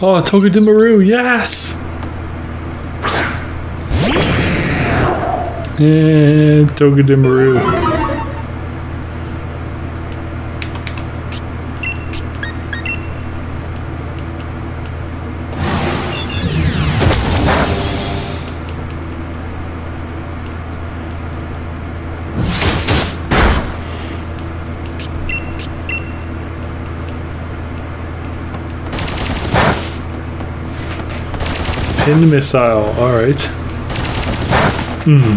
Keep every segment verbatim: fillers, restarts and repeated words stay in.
Oh, Togedemaru, yes! And Togedemaru. Pin missile, alright. Hmm.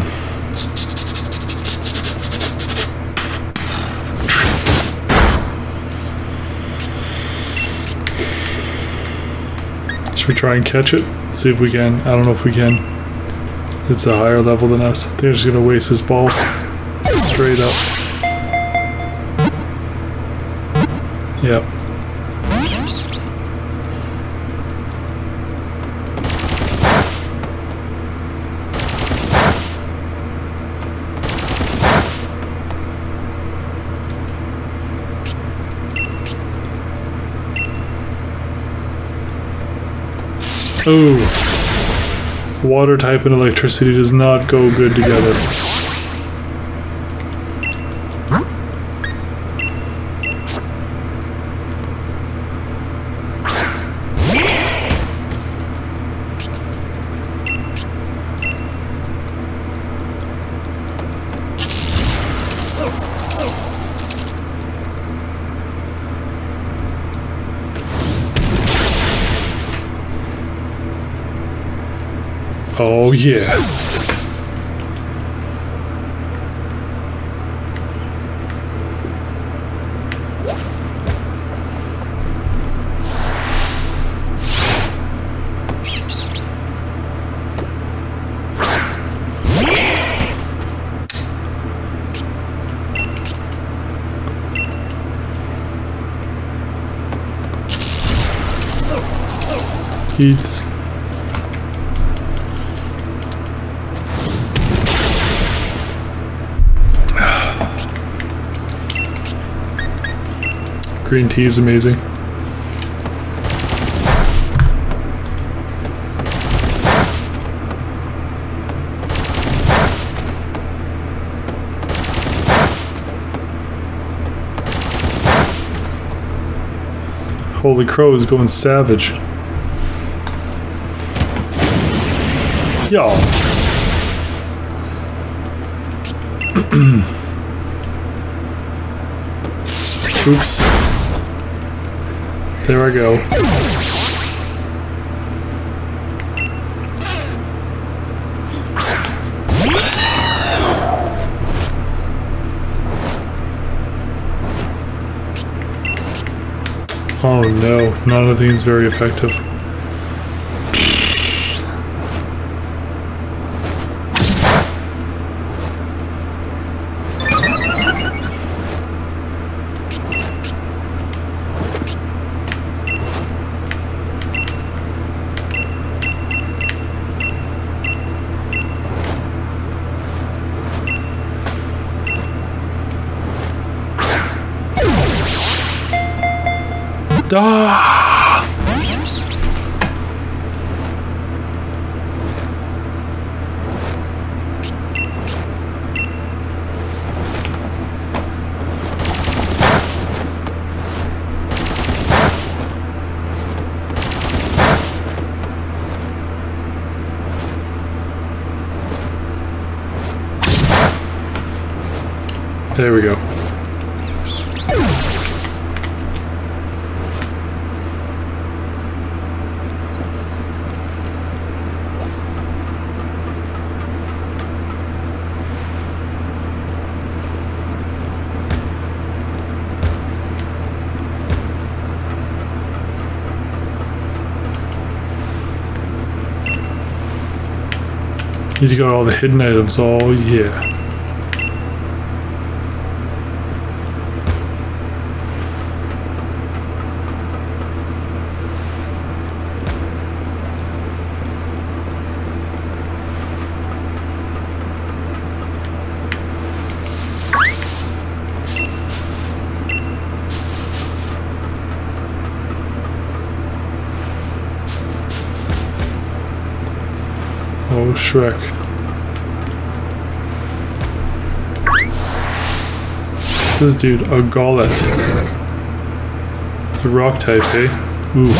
Should we try and catch it? See if we can. I don't know if we can. It's a higher level than us. I think I'm just gonna waste this ball. Straight up. Yep. Oh, water type and electricity does not go good together. Oh, yes. He's green tea is amazing. Holy Crow is going savage. Y'all. Oops. There I go. Oh no, none of these very effective. Ah! There we go. Need to go to all the hidden items. Oh yeah. Shrek. This dude, a Gollet. The rock type, eh? Ooh.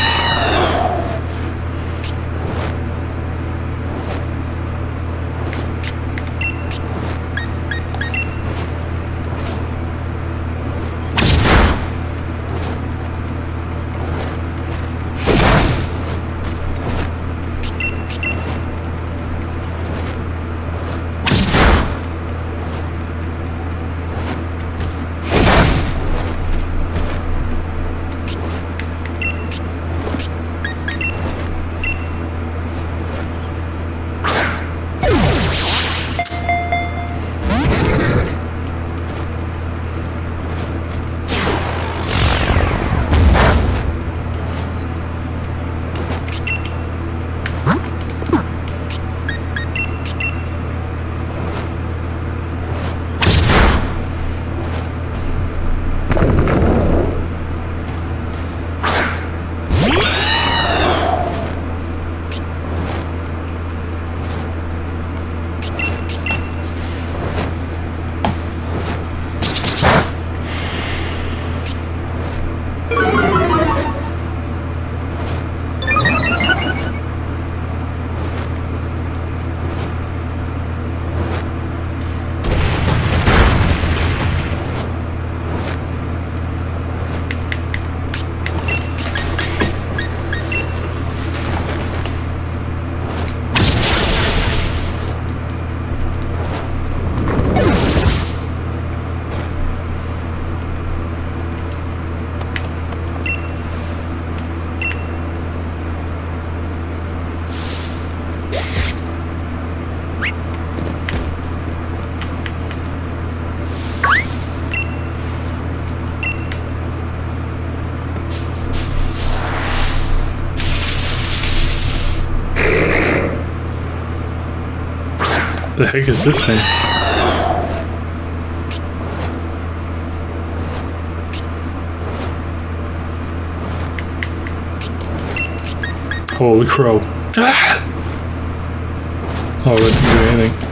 The heck is this thing? Holy crow. Ah! Oh, it didn't do anything.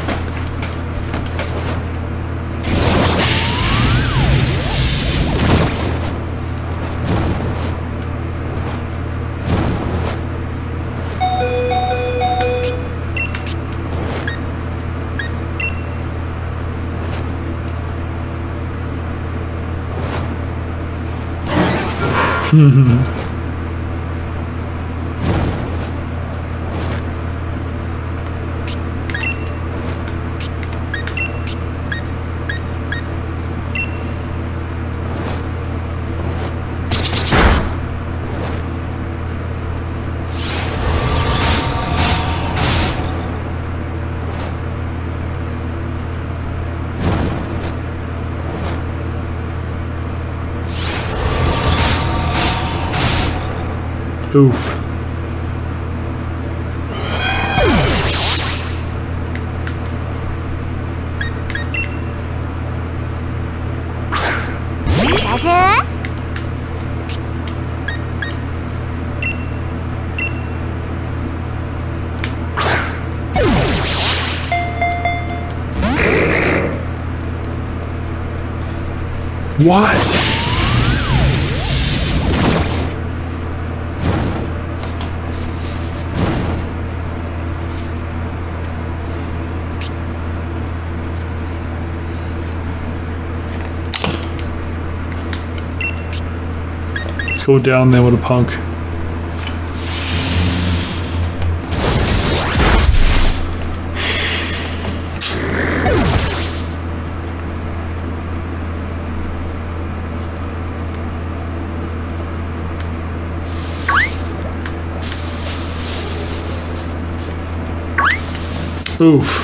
Oof. What? Let's go down there with a punk. Oof.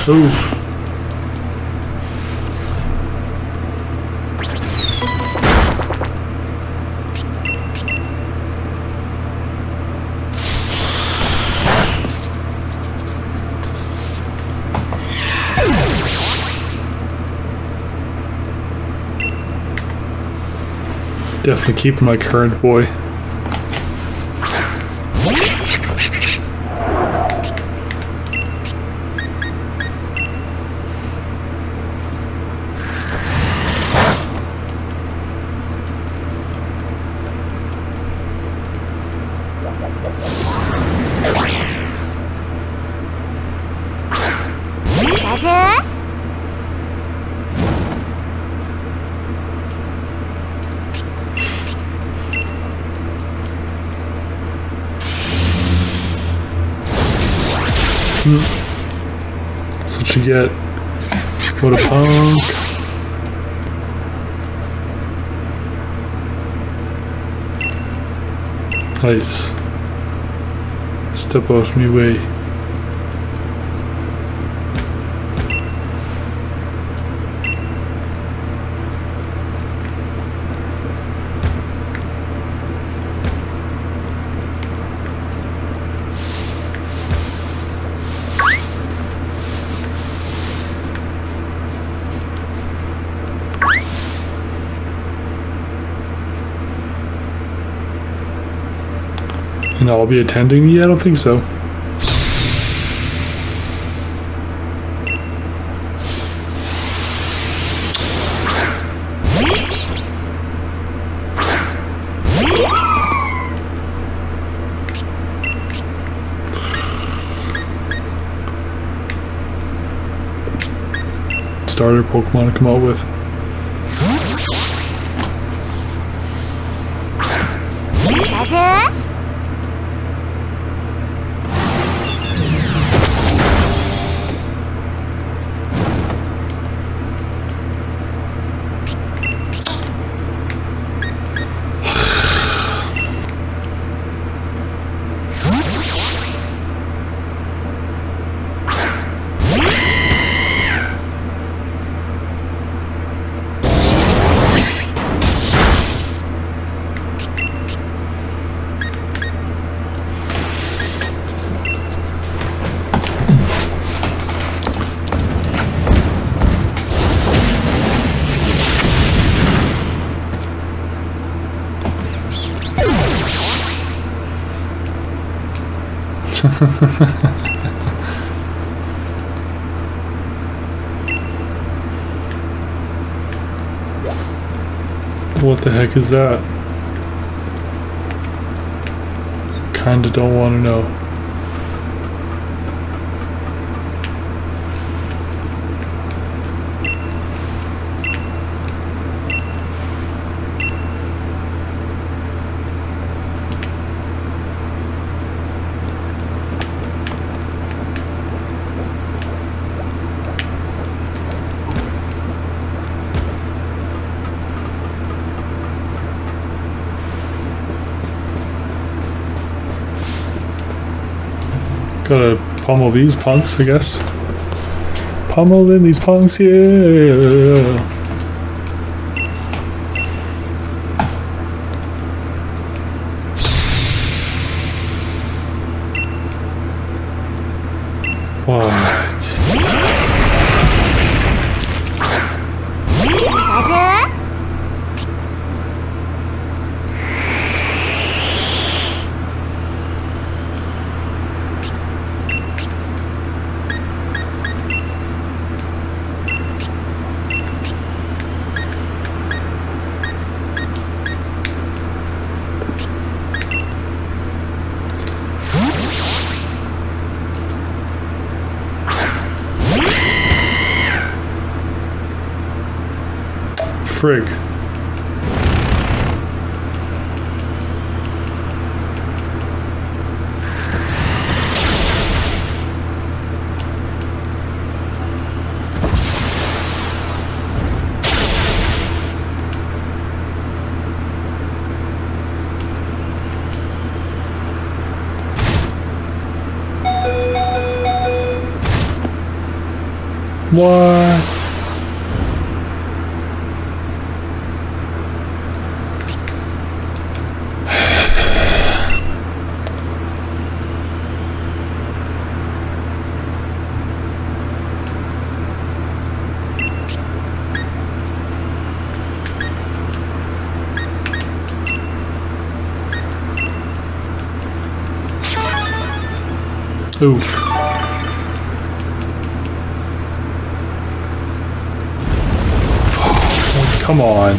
Oof. Definitely keeping my current boy. That's what you get. What a punk. Nice. Step out me way. And I'll be attending? Yeah, I don't think so. Starter Pokemon to come out with. What the heck is that? Kinda don't want to know. Gotta pummel these punks, I guess. Pummel in these punks, yeah. What? Frig. What? Oof. Oh, come on.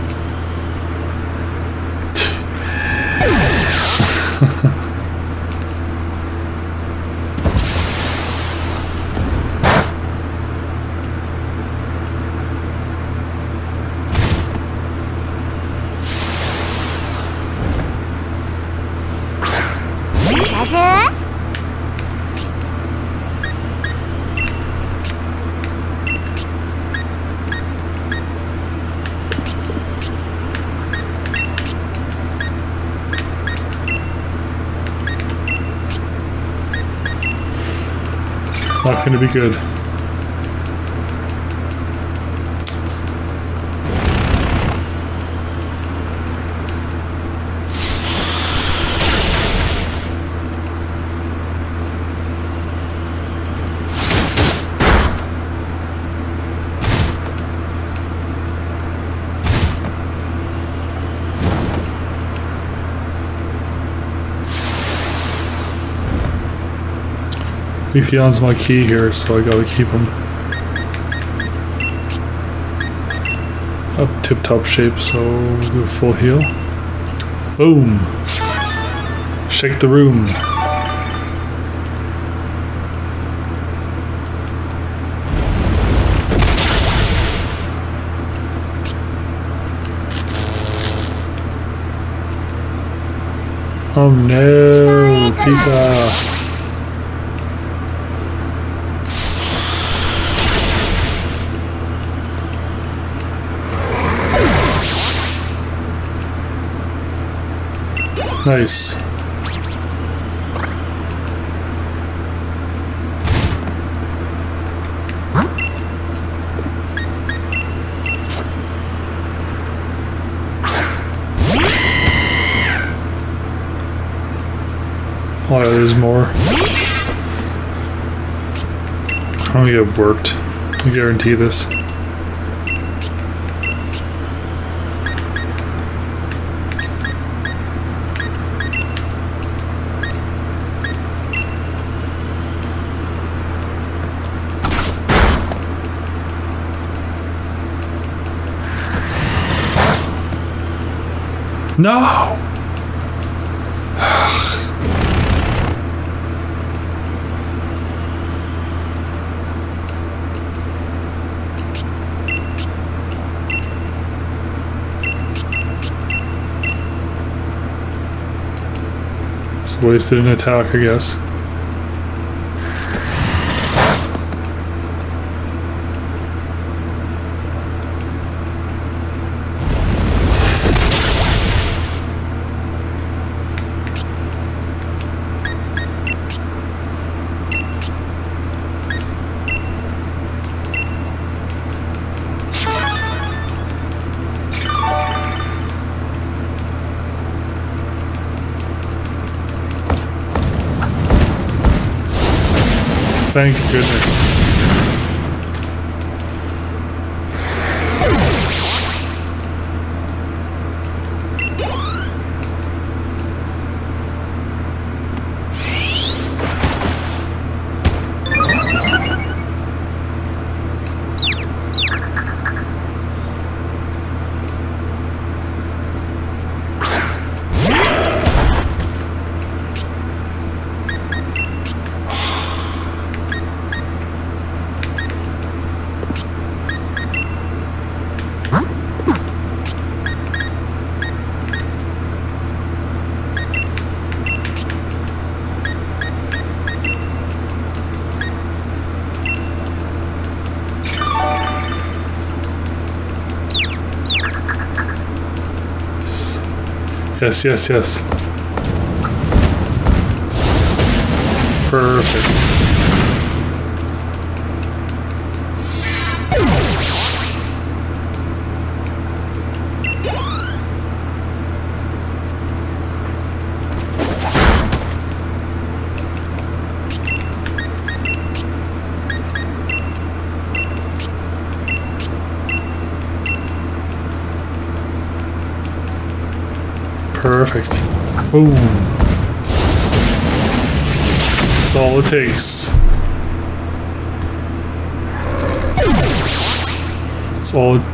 Not going to be good. Leafeon's my key here, so I gotta keep him up tip-top shape, so we'll do a full heal. Boom! Shake the room. Oh no, Pika! Nice. Oh, yeah, there's more. Oh, yeah, it worked. I guarantee this. No! It's wasted an attack, I guess. Thank goodness. Yes, yes, yes. Perfect. Perfect. Boom. That's all it takes. That's all it...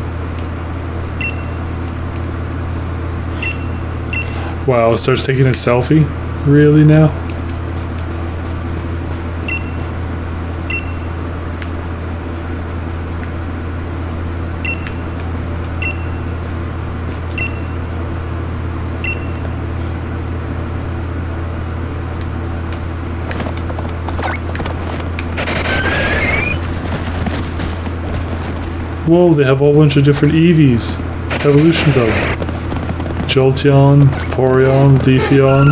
Wow, it starts taking a selfie? Really now? Whoa, they have a whole bunch of different Eevees. Evolutions of them. Jolteon, Vaporeon, Leafeon.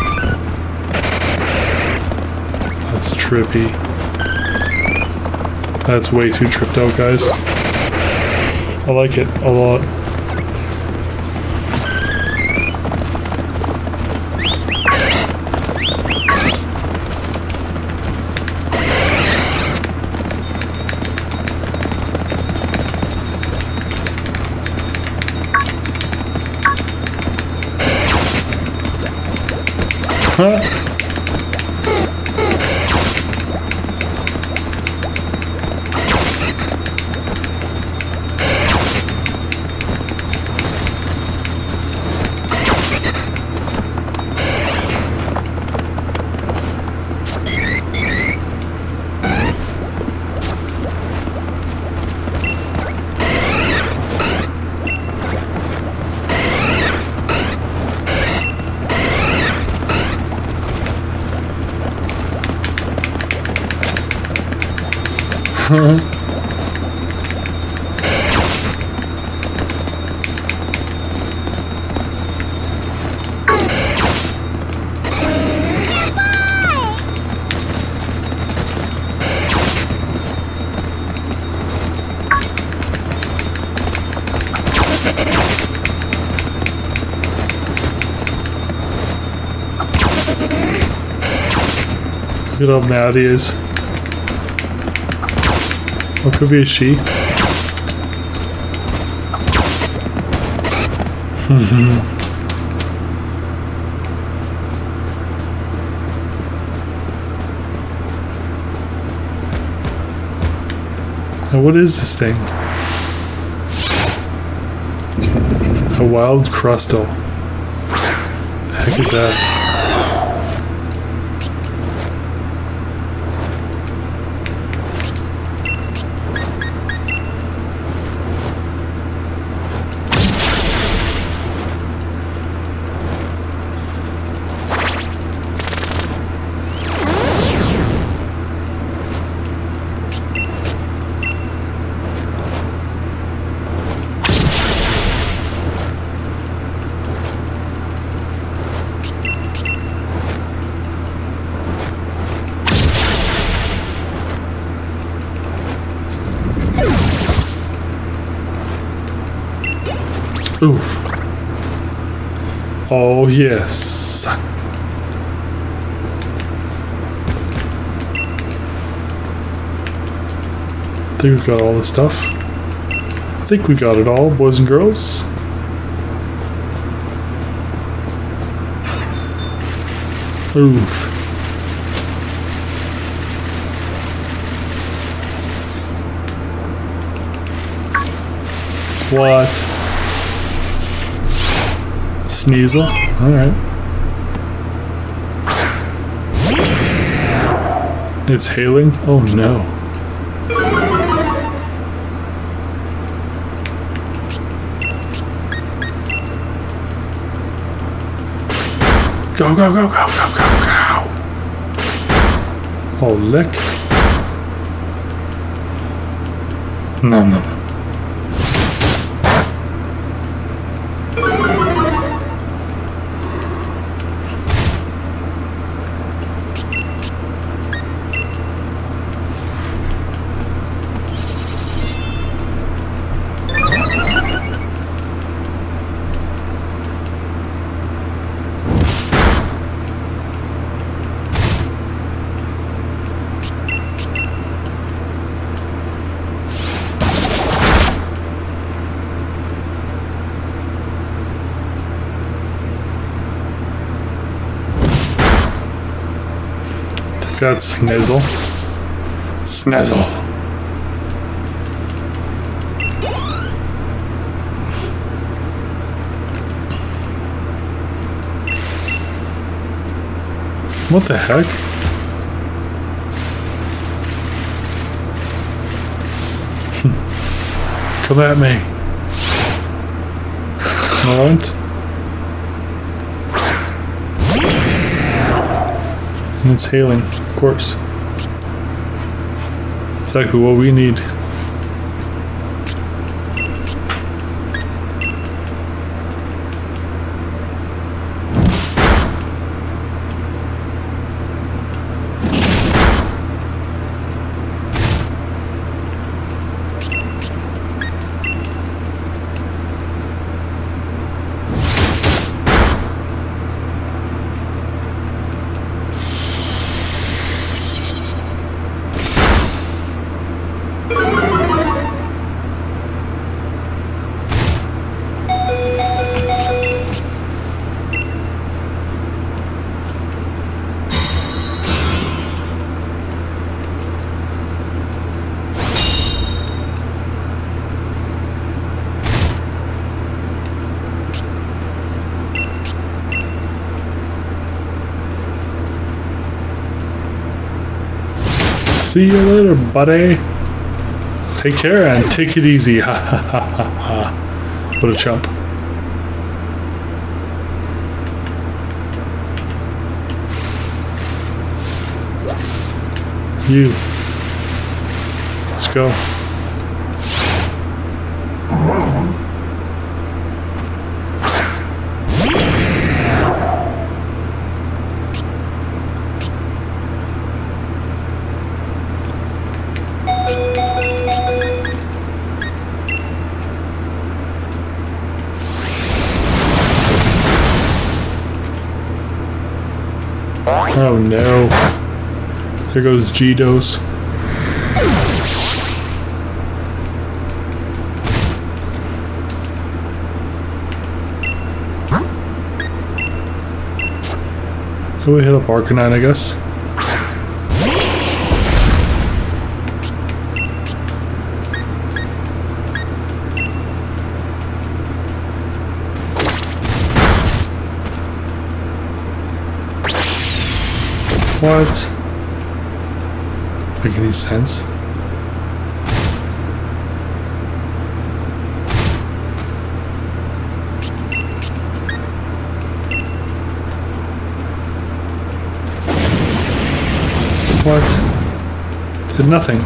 That's trippy. That's way too tripped out, guys. I like it a lot. Huh? Look at how mad he is. What could be a she? Now what is this thing? A wild crustal. The heck is that? Oof. Oh, yes. I think we've got all the stuff. I think we got it all, boys and girls. Oof. What? Sneasel? Alright. It's hailing? Oh no. Go, go, go, go, go, go, go! Oh, lick. No, no, no. Is that Snizzle? Snizzle. What the heck? Come at me. Snout. And it's hailing, of course. Exactly what we need. See you later, buddy. Take care and take it easy. Ha ha ha ha ha. What a chump. You. Let's go. Oh no. There goes G-Dose. Can we hit up Arcanine, I guess? What? Make any sense? What? Did nothing.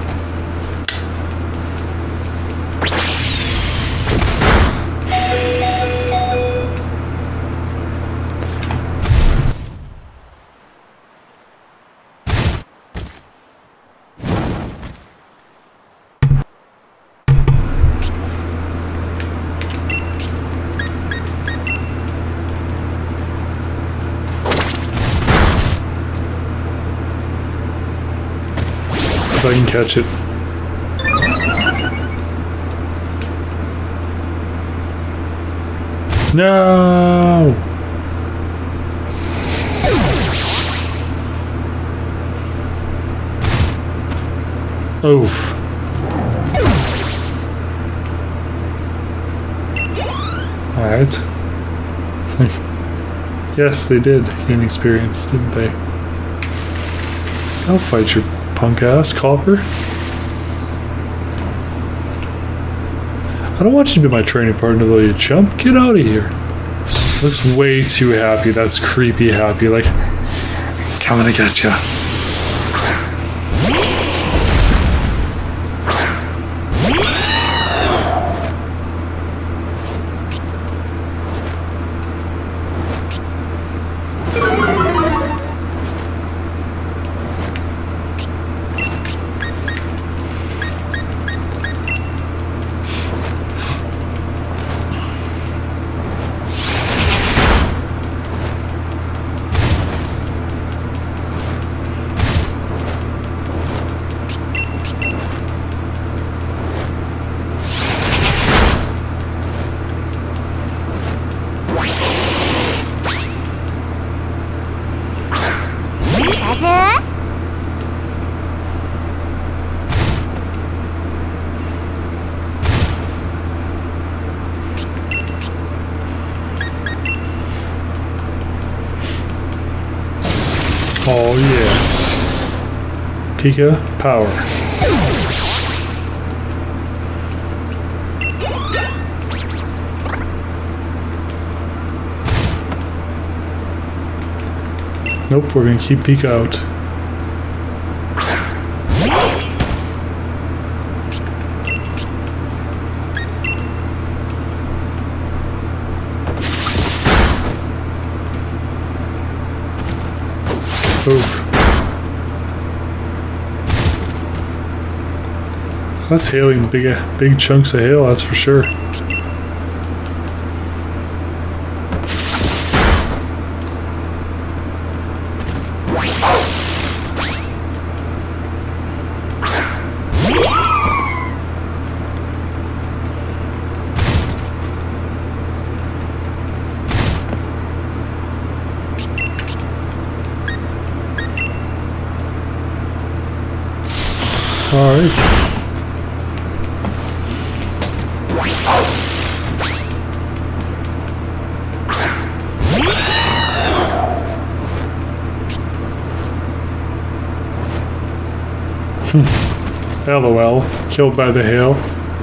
If I can catch it. No! Oof. Alright. Yes, they did gain experience, didn't they? I'll fight your punk ass, Copper. I don't want you to be my training partner though, you chump. Get out of here. Looks way too happy. That's creepy happy. Like, coming to get ya. Oh yeah. Pika power. Nope, we're gonna keep Pika out. Oof. That's hailing big, big chunks of hail, that's for sure. All right. LOL. Killed by the hail.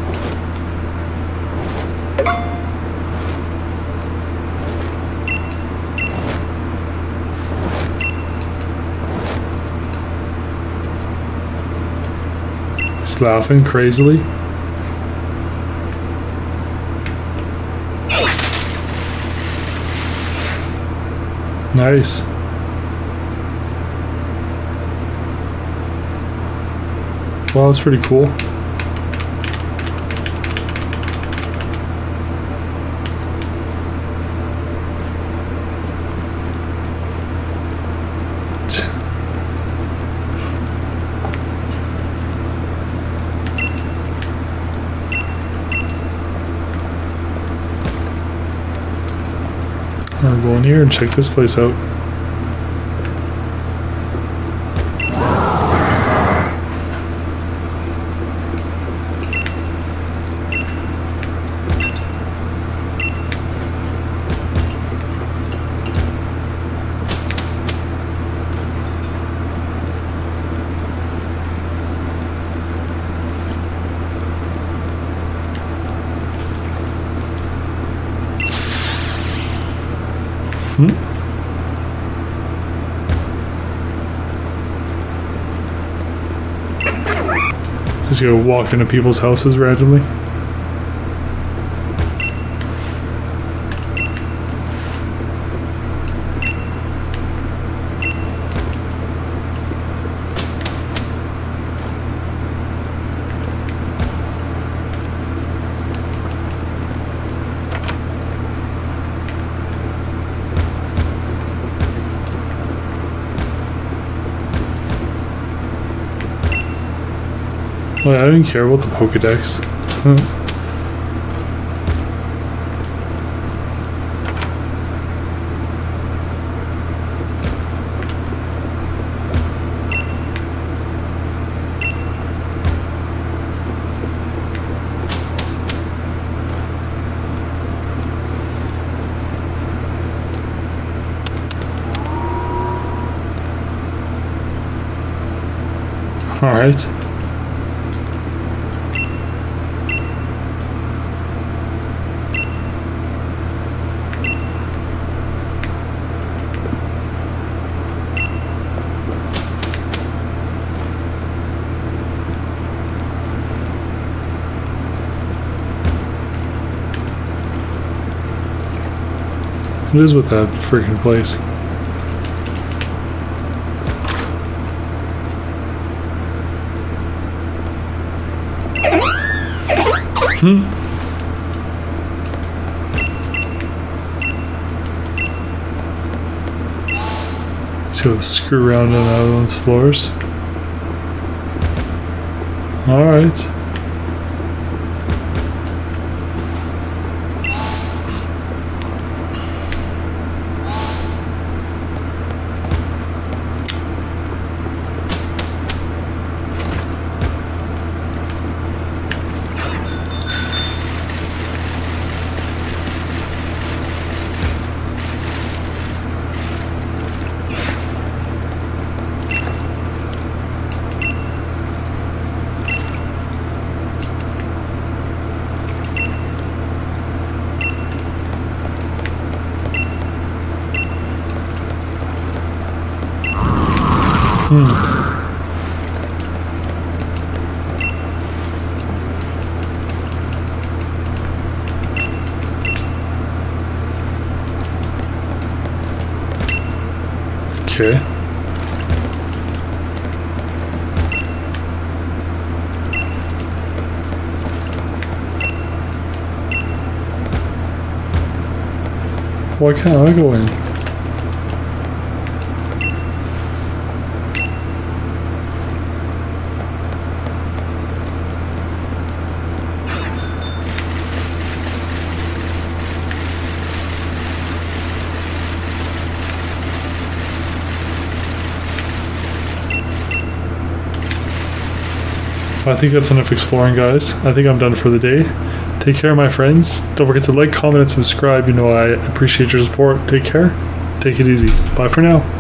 He's laughing crazily. Nice. Well, that's pretty cool. I'm going here and check this place out. Hmm? Just go walk into people's houses randomly. Well, I didn't care about the Pokedex. Huh. All right. What is with that freaking place? Hmm. Let's go screw around on out of those floors. All right. Hmm. Okay. Why can't I go in? I think that's enough exploring, guys. I think I'm done for the day. Take care, my friends. Don't forget to like, comment, and subscribe. You know I appreciate your support. Take care. Take it easy. Bye for now.